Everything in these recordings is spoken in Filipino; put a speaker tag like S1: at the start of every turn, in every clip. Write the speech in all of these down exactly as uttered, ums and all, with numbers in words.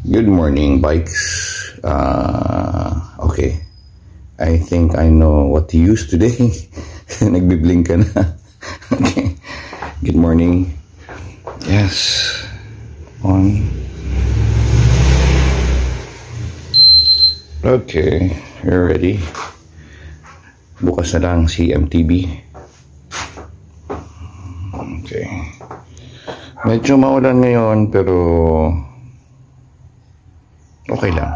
S1: Good morning, bikes. Uh, okay. I think I know what to use today. Nagbiblink ka na. Okay. Good morning. Yes. On. Okay. You're ready. Bukas na lang si M T B. Okay. Medyo maulan ngayon pero okay lang.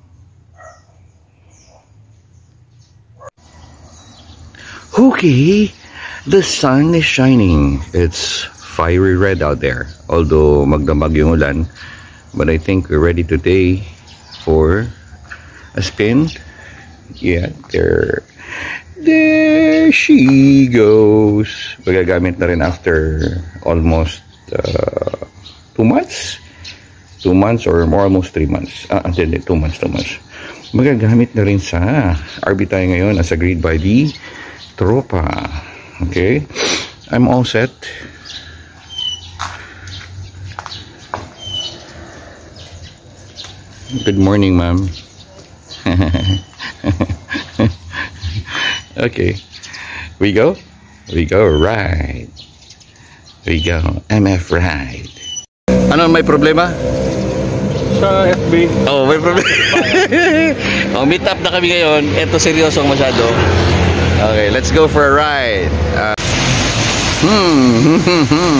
S1: Okay, the sun is shining. It's fiery red out there. Although magdamag yung ulan, but I think we're ready today for a spin. Yeah, there, there she goes. Magagamit na rin after almost uh, two months. Two months or more, almost three months. Ah, hindi, two months, two months. Magagamit na rin sa R B tayo ngayon as agreed by the tropa. Okay, I'm all set. Good morning, ma'am. Okay, we go, we go ride, we go M F ride. Ano may problema?
S2: Sa F B.
S1: Oh, may problema. Oh, meet up na kami ngayon. Ito seryoso masyado. Okay, let's go for a ride. Uh, hmm, hmm, hmm.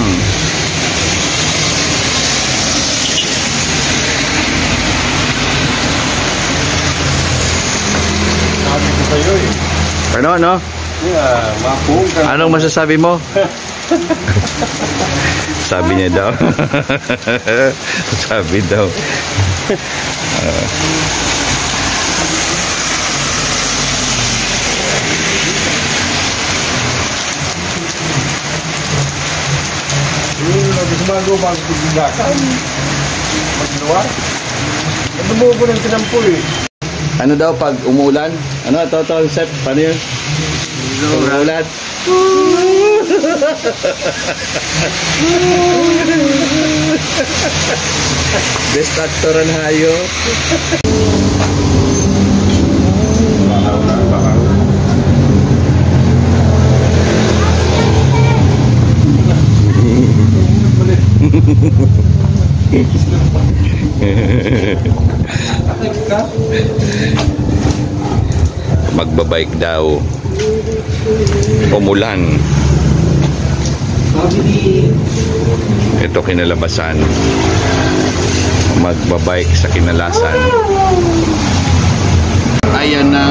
S2: Sabi ko sa'yo eh.
S1: Ano, ano?
S2: Yeah, mapong ka.
S1: Anong masasabi mo? Sabi niya daw. Sabi daw. Uh,
S2: Bago bago pagbigasan magluwar ano mo po ng tinampo eh.
S1: Ano daw pag umuulan? Ano ito ito Sep? Paano yun? Umuulan. Best actor ang hayo.
S2: Bakaw na bakaw.
S1: Magbabike daw. Umulan. Ito kinalabasan. Magbabike sa kinalasan. Ayan na.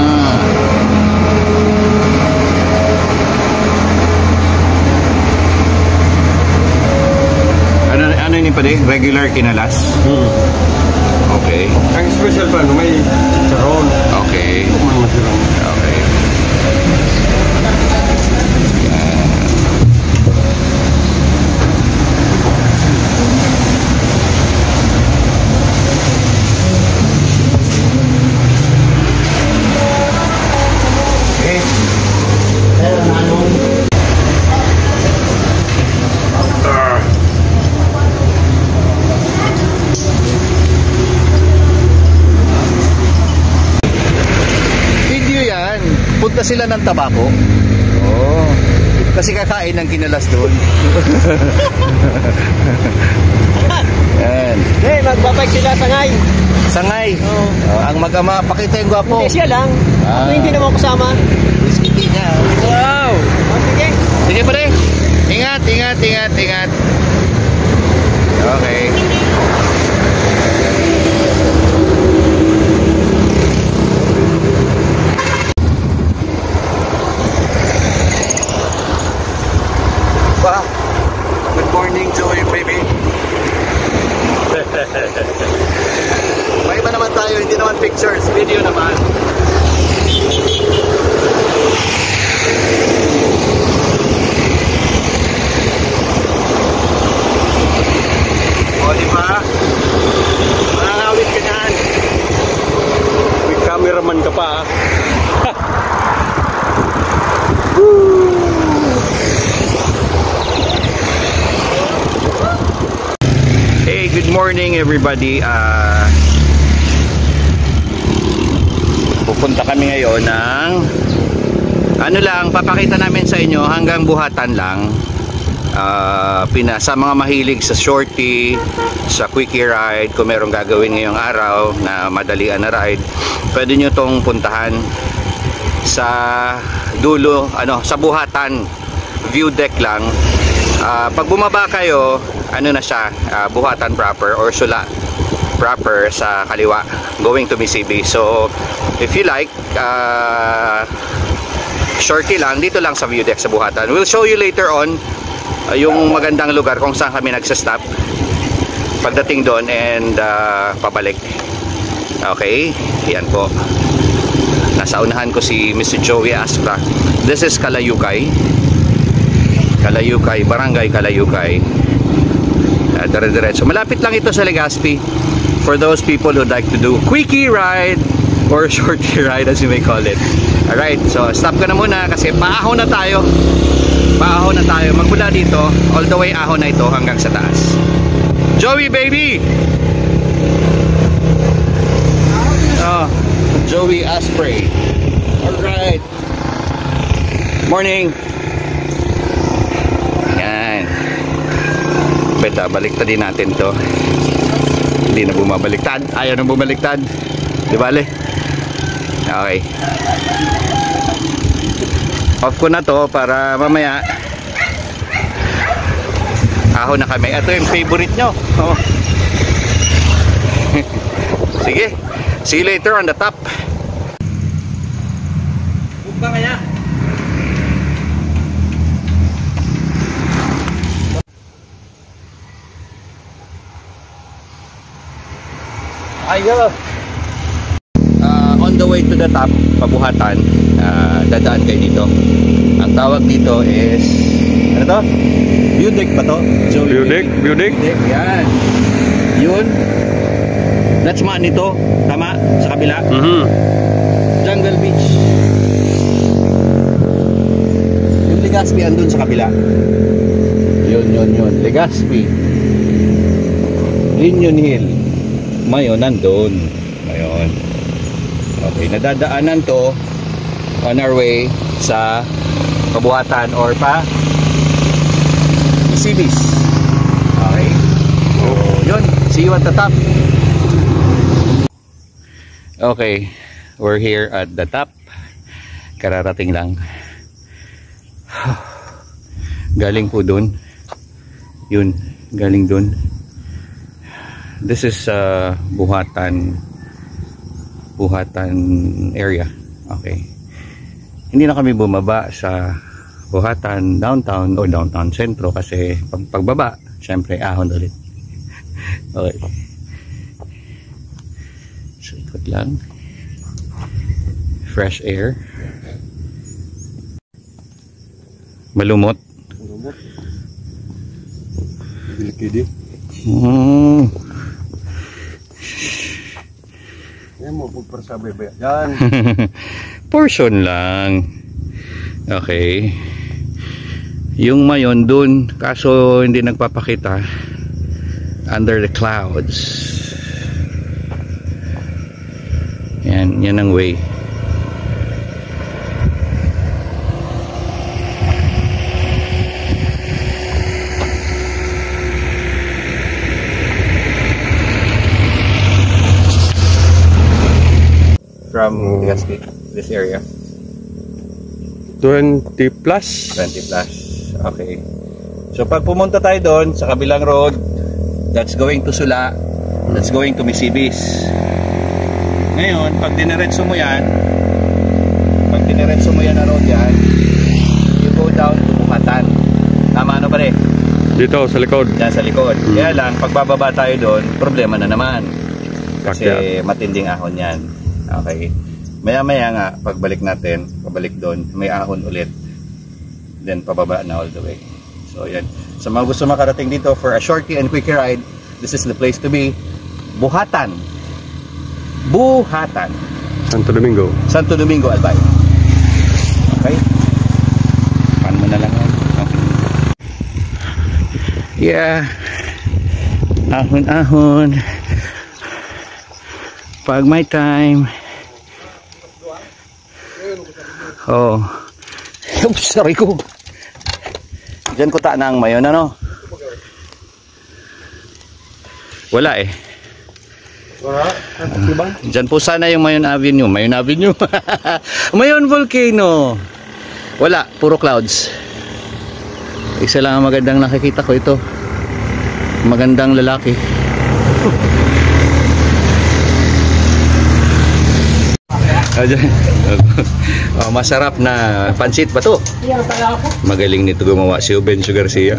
S1: Ano ano yun pa din? Regular kinalas?
S2: Hmm.
S1: Okay.
S2: Ang special pa, no, may charon.
S1: Okay. Okay. Punta sila ng tabako. Oh. Kasi kakain ng kinalas doon. Yan.
S3: Hey, magbabike sila sangay.
S1: Sangay.
S3: Oh.
S1: Oh, ang mag-ama, pakita yung gwapo.
S3: Hindi siya lang.
S1: Ah.
S3: Ako hindi naman kasama.
S1: Sige niya. Wow.
S3: Oh, sige.
S1: Sige pa rin. Ingat, ingat, ingat, ingat. Okay. Good morning to you, baby. May iba naman tayo, hindi naman pictures, video naman. O, diba? Makakawit ka dyan.
S2: May cameraman ka pa ah.
S1: Hey, good morning everybody. Uh, pupunta kami ngayon ng ano lang, papakita namin sa inyo hanggang Buhatan lang. Uh, pina, sa mga mahilig sa shorty, sa quickie ride, kung merong gagawin ngayong araw na madalian na ride, pwede nyo tong puntahan sa dulo, ano, sa Buhatan view deck lang. Uh, pag bumaba kayo, ano na siya, uh, Buhatan proper or Sula proper sa kaliwa going to Misibi. So if you like uh, shorty lang, dito lang sa view deck sa Buhatan. We'll show you later on Uh, yung magandang lugar kung saan kami nagsastop pagdating doon and uh, pabalik. Okay, yan po. Nasa unahan ko si Mister Joey Aspra. This is Kalayukay, Kalayukay, Barangay Kalayukay. uh, dire-diretso, malapit lang ito sa Legazpi for those people who like to do quickie ride or shorty ride as you may call it. Alright, so stop ka na muna kasi paahon na tayo. Paahon na tayo, magmula dito all the way ahon na ito hanggang sa taas. Joey baby! Oh, Joey Asprey. Alright. Morning. Yan. Beta, baliktad din natin to. Hindi na bumabaliktad. Ayaw na bumaliktad. Di bale? Okay. Off ko na to para mamaya ahon na kami. Ito yung favorite nyo. Oh. Sige, see you later on the top. Bumba kaya. Ayo. Uh, on the way to the top, Pabuhatan, uh, dadaan kayo dito. Ang tawag dito is, ano to? View deck ba to? So,
S2: View deck, view deck.
S1: Yan. Yun. That's man nito. Tama? Sa kabila.
S2: Mm-hmm.
S1: Jungle Beach. Yung Legazpi andun sa kabila. Yun, yun, yun. Legazpi. Union Hill. Mayon, nandun. Mayon. Okay, nadadaanan to on our way sa Pabuhatan or pa Misibis. Okay. So, yun. See you at the top. Okay. We're here at the top. Kararating lang. Galing po dun. Yun. Galing dun. This is uh, Buhatan Buhatan area. Okay. Hindi na kami bumaba sa Buhatan downtown o downtown sentro kasi pag pagbaba, syempre ahon ulit. Okay. So ikot lang. Fresh air. Malumot.
S2: Malumot. Bilikidi.
S1: Hmm.
S2: Yan mo, pagparsabi ba yan?
S1: Portion lang. Okay. Yung mayon dun, kaso hindi nagpapakita. Under the clouds. Yan, yan ang way. From Legazpi, this area.
S2: twenty plus.
S1: twenty plus. Okay. So pag pumunta tayo doon sa kabilang road, that's going to Sula, that's going to Misibis. Ngayon, pag diniretso mo yan, pag diniretso mo yan na road yan, you go down to Buhatan. Tama ano pare?
S2: Dito sa likod.
S1: Yan sa likod. Hmm. Kaya lang, pag bababa tayo doon, problema na naman. Kasi
S2: Pakyat.
S1: matinding ahon yan. Okay. Maya maya nga, pagbalik natin, pabalik doon, may ahon ulit. Then pababa na all the way. So yan. Sa mga gusto makarating dito for a shorty and quick ride, this is the place to be. Buhatan. Buhatan.
S2: Santo Domingo.
S1: Santo Domingo, Albay. Okay? Pan mo na lang yan. Okay. Yeah. Ahon-ahon. Pag may time. Oh. Oops, sorry ko. Diyan ko ta na ang mayon, ano? Wala eh.
S2: Wala? Diba?
S1: Diyan po sana yung Mayon Avenue. Mayon Avenue. Mayon Volcano. Wala, puro clouds. Isa lang ang magandang nakikita ko ito. Magandang lalaki. Oh, masarap na pansit ba to? Magaling nito gumawa si Bencio Garcia.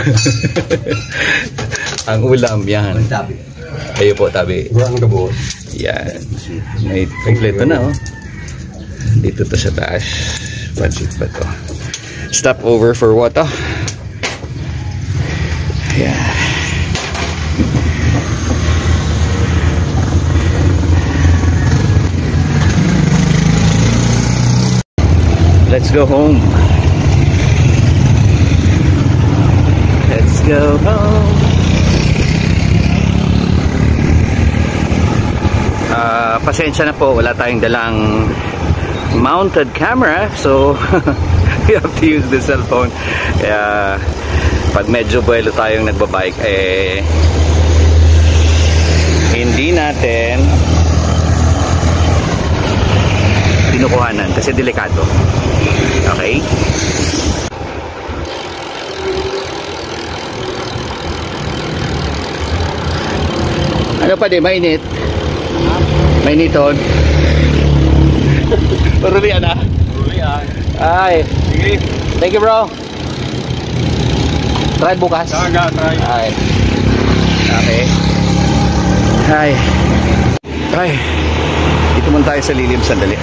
S1: Ang ulam yan. Ayo po tabi. Yan. May kompleto na oh. Dito to sa taas. Pansit pa to. Stop over for what oh? Yeah. Let's go home. Let's go home. Uh, pasensya na po, wala tayong dalang mounted camera, so we have to use the cellphone. Kaya pag medyo buwelo tayong nagbabike, eh hindi natin pinukuhanan kasi delikado. Okay? Ano pa di, mainit? Mainiton. Rulian ah.
S2: Rulian.
S1: Ay.
S2: Sige.
S1: Thank you bro. Try bukas.
S2: Taga, try.
S1: Ay. Okay. Hi. Ay. Dito muna tayo sa lilim sandali.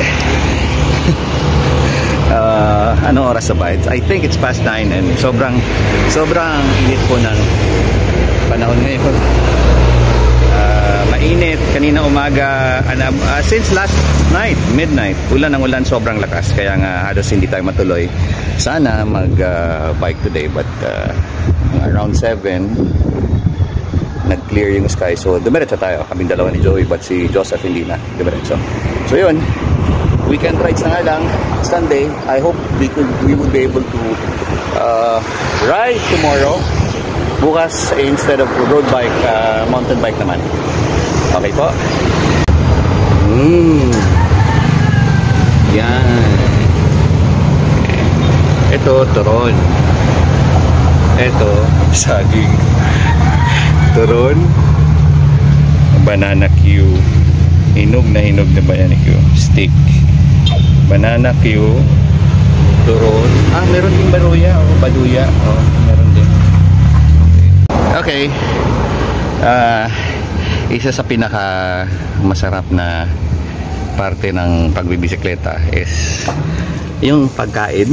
S1: uh, anong oras na ba? I think it's past nine and sobrang sobrang init po ng panahon ngayon. Uh, mainit kanina umaga uh, uh, since last night midnight ulan ng ulan, sobrang lakas, kaya nga halos hindi tayo matuloy sana mag uh, bike today, but uh, around seven nag clear yung sky, so dumiretso tayo kaming dalawa ni Joey, but si Joseph hindi na dumiretso. So yun, weekend rides na nga lang. Sunday, I hope we could we would be able to uh, ride tomorrow. Bukas, eh, instead of road bike, uh, mountain bike naman. Okay po? Mm. Yan. Ito, turon. Ito, saging. Turon. Banana Q. Hinog na hinog na banana Q. Stick. Banana Q. Turon. Ah, meron din baruya. Oh, baduya. Oh, meron din. Okay. Uh, isa sa pinaka masarap na parte ng pagbibisikleta is yung pagkain.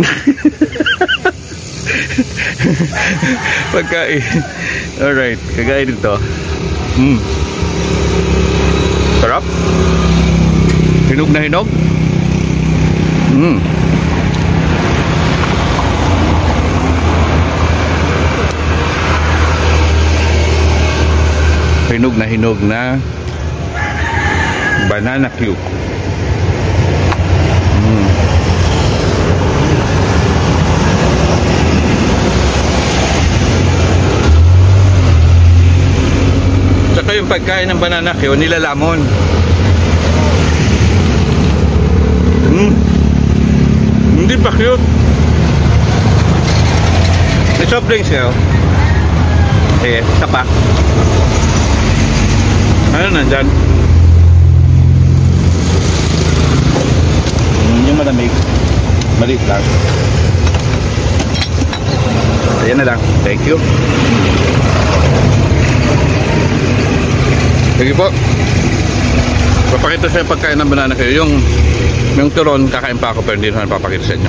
S1: Pagkain. Alright, kagaya dito. Mm. Sarap. Hinog na hinog. Mm. Hinog na hinog na banana Q. Mm. Saka yung pagkain ng banana Q, nilalamon. Mm. Hindi pa cute. May soft drinks kayo. Sige, isa pa. Ano nandyan? Mm, yung malamig. Maliit lang. Ayan na lang. Thank you. Sige po. Papakita sa pagkain ng banana kayo. Yung, yung turon, kakain pa ako pero hindi naman papakita sa inyo.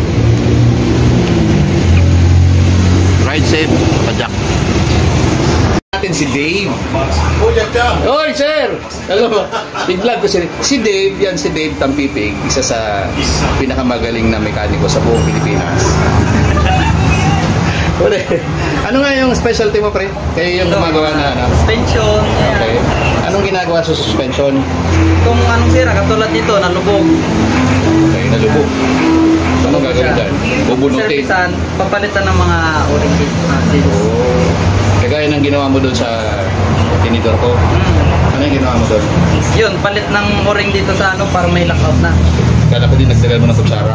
S1: Ride safe, pajak. Natin si Dave. Oy, sir! Hello. Big-vlog ko si Si Dave, yan si Dave Tampipig, isa sa pinakamagaling na mekaniko sa buong Pilipinas. Uli. Ano nga yung specialty mo, pre? Kayo yung gumagawa na ano?
S3: Suspension.
S1: Okay. Anong ginagawa sa suspension?
S3: Kung anong sira, katulad nito, nalubog.
S1: Okay, nalubog. So, Ano gagawin dyan? Bubunutin?
S4: Servisan, papalitan ng mga o-ring kit.
S1: Oh. Kagaya ng ginawa mo doon sa tinidor ko.
S4: Hmm.
S1: Ano yung ginawa mo doon?
S4: Yun, palit ng o-ring dito sa ano para may lockout na.
S1: Kala ko din nagdagal mo ng kutsara.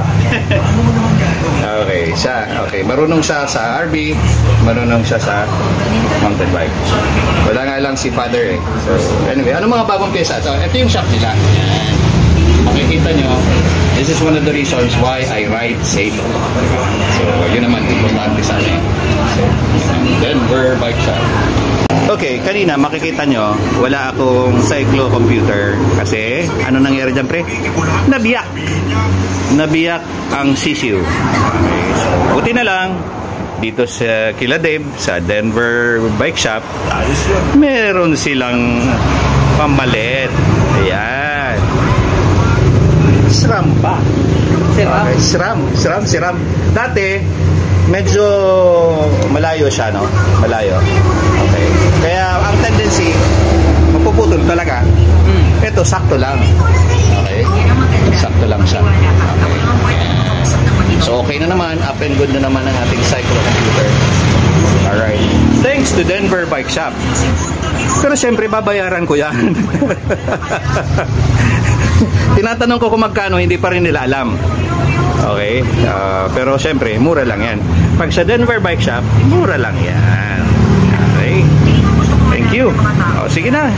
S1: Okay, siya. Okay, marunong siya sa R B, marunong siya sa mountain bike. Wala nga lang si father eh. So, anyway, ano mga bagong pyesa? So, ito yung shop nila. Yan. Makikita nyo, this is one of the reasons why I ride safe. So, yun naman, importante sa akin. So, Denver Bike Shop. Okay, kanina makikita nyo, wala akong cyclo computer kasi ano nangyari dyan pre? Nabiyak! Nabiyak ang sisiw. Okay, so buti na lang dito sa kila Dave sa Denver Bike Shop meron silang pambalit. Ayan. SRAM pa.
S4: Siram.
S1: Okay, SRAM. SRAM, SRAM. Dati, medyo malayo siya, no? Malayo. Okay. Kaya ang tendency, mapuputol talaga.
S4: Hmm.
S1: Ito, sakto lang. Okay? Sakto lang siya. Okay. So, okay na naman. Up and good na naman ang ating cyclo computer. Alright. Thanks to Denver Bike Shop. Pero syempre, babayaran ko yan. Tinatanong ko kung magkano, hindi pa rin nila alam. Okay? Uh, pero syempre, mura lang yan. Pag sa Denver Bike Shop, mura lang yan. Okay? Thank you. O, sige na.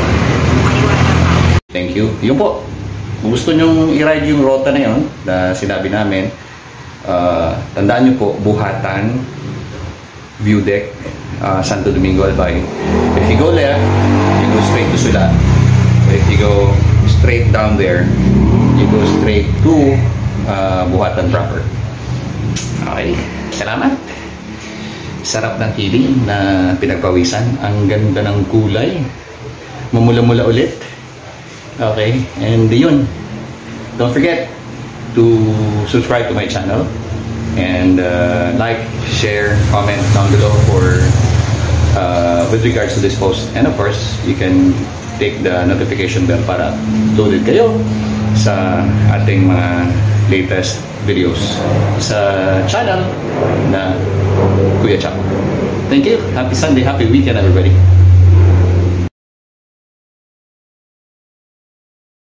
S1: Thank you. Yun po. Kung gusto nyong i-ride yung rota na yun, na sinabi namin, uh, tandaan nyo po, Buhatan, View Deck, uh, Santo Domingo, Albay. If you go left, you go straight to Sula. If you go straight down there, you go straight to uh, Buhatan proper. Okay, salamat. Sarap ng feeling na pinagpawisan. Ang ganda ng kulay. Mamula-mula ulit. Okay, and yun. Don't forget to subscribe to my channel and uh, like, share, comment down below for uh, with regards to this post. And of course, you can take the notification bell para loaded kayo sa ating mga latest videos sa channel na Kuya Chaco. Thank you. Happy Sunday. Happy weekend, everybody.